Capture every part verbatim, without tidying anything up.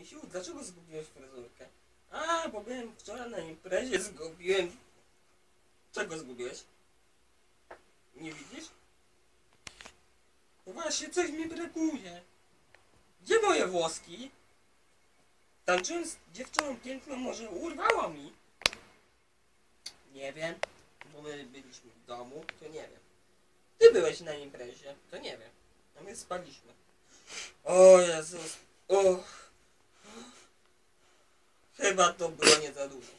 Misiu, dlaczego zgubiłeś fryzurkę? A, bo byłem wczoraj na imprezie, zgubiłem. Czego zgubiłeś? Nie widzisz? No właśnie, coś mi brakuje. Gdzie moje włoski? Tańczyłem z dziewczyną piękną, może urwała mi? Nie wiem, bo my byliśmy w domu, to nie wiem. Ty byłeś na imprezie, to nie wiem. A my spaliśmy. O Jezus, o. Chyba to było nie za dużo.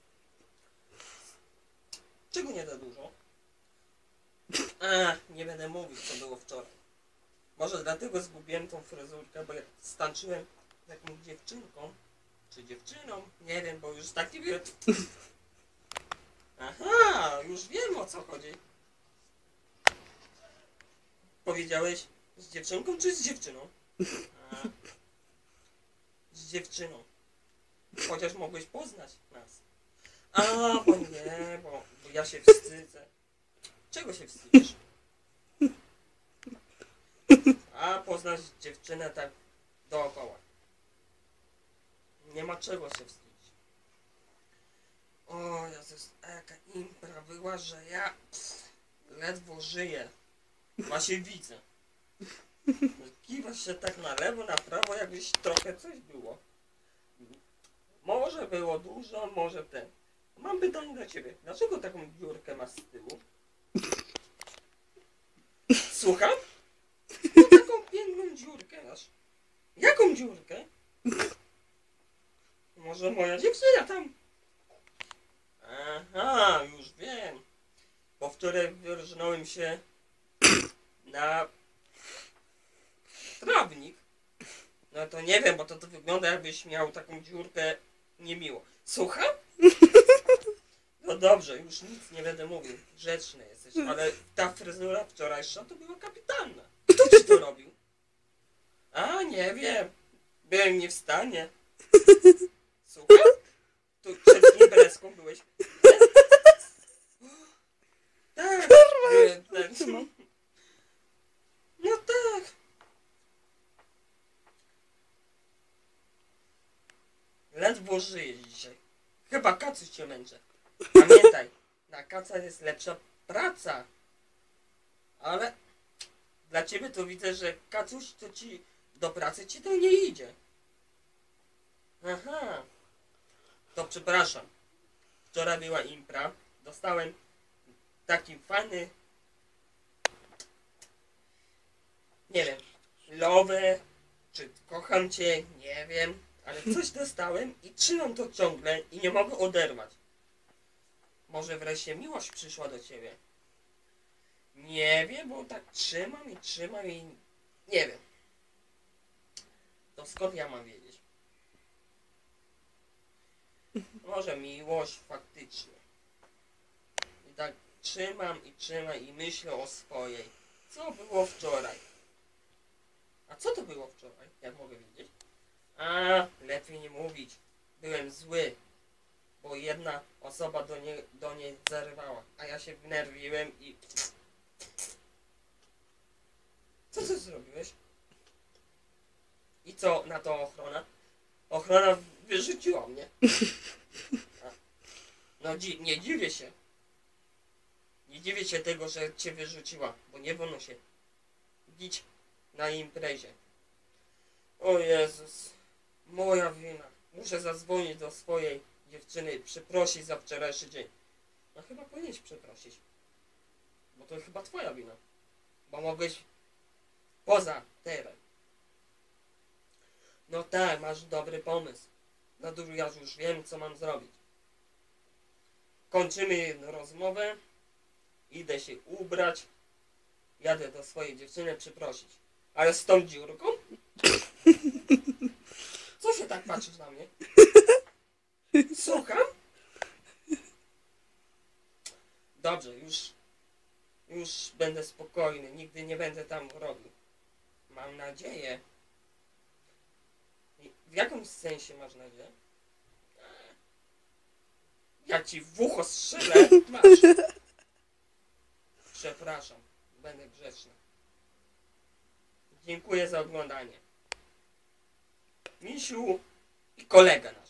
Czego nie za dużo? A, nie będę mówił, co było wczoraj. Może dlatego zgubiłem tą fryzurkę, bo jak stańczyłem z jakąś dziewczynką, czy dziewczyną, nie wiem, bo już taki wie. Aha, już wiem, o co chodzi. Powiedziałeś z dziewczynką czy z dziewczyną? A, z dziewczyną. Chociaż mogłeś poznać nas. A, bo nie, bo, bo ja się wstydzę. Czego się wstydzisz? A, poznać dziewczynę tak dookoła. Nie ma czego się wstydzić. O Jezus, jaka impra była, że ja pff, ledwo żyję. Właśnie widzę. Kiwasz się tak na lewo, na prawo, jakbyś trochę coś było. Może było dużo, może ten. Mam pytanie do ciebie. Dlaczego taką dziurkę masz z tyłu? Słucham? No taką piękną dziurkę masz. Jaką dziurkę? Może moja dziewczyna tam? Aha, już wiem. Bo wczoraj wyrżnąłem się na trawnik. No to nie wiem, bo to, to wygląda, jakbyś miał taką dziurkę niemiło. Słucham? No dobrze, już nic nie będę mówił. Grzeczny jesteś, ale ta fryzura wczorajsza to była kapitalna. Kto ci to robił? A, nie wiem. Byłem nie w stanie. Słucham? Tu przed niebreską byłeś. Tak. Byłem ten. No tak. Ledwo żyję dzisiaj. Chyba kacuś cię męczę. Pamiętaj, na kaca jest lepsza praca. Ale dla ciebie to widzę, że kacuś to ci do pracy ci to nie idzie. Aha. To przepraszam. Wczoraj była impra. Dostałem taki fajny, nie wiem, love, czy kocham cię, nie wiem, ale coś dostałem i trzymam to ciągle i nie mogę oderwać. Może wreszcie miłość przyszła do ciebie. Nie wiem, bo tak trzymam i trzymam i nie wiem. To skąd ja mam wiedzieć? Może miłość faktycznie. I tak trzymam i trzymam i myślę o swojej. Co było wczoraj? A co to było wczoraj? Jak mogę wiedzieć? A, lepiej nie mówić. Byłem zły. Bo jedna osoba do, nie, do niej zarywała. A ja się wnerwiłem i... Co ty zrobiłeś? I co na to ochrona? Ochrona wyrzuciła mnie. A, no dzi nie dziwię się. Nie dziwię się tego, że cię wyrzuciła, bo nie wolno się bić na imprezie. O Jezus, moja wina. Muszę zadzwonić do swojej dziewczyny, przeprosić za wczorajszy dzień. No chyba powinieneś przeprosić. Bo to chyba twoja wina. Bo mogłeś poza teren. No tak, masz dobry pomysł. Na dużo ja już wiem, co mam zrobić. Kończymy rozmowę. Idę się ubrać. Jadę do swojej dziewczyny przeprosić. Ale z tą dziurką? Co się tak patrzysz na mnie? Słucham? Dobrze, już już będę spokojny. Nigdy nie będę tam robił. Mam nadzieję. W jakim sensie masz nadzieję? Ja ci w ucho strzelę. Masz. Przepraszam. Będę grzeczny. Dziękuję za oglądanie. Misiu. i kolega nasz.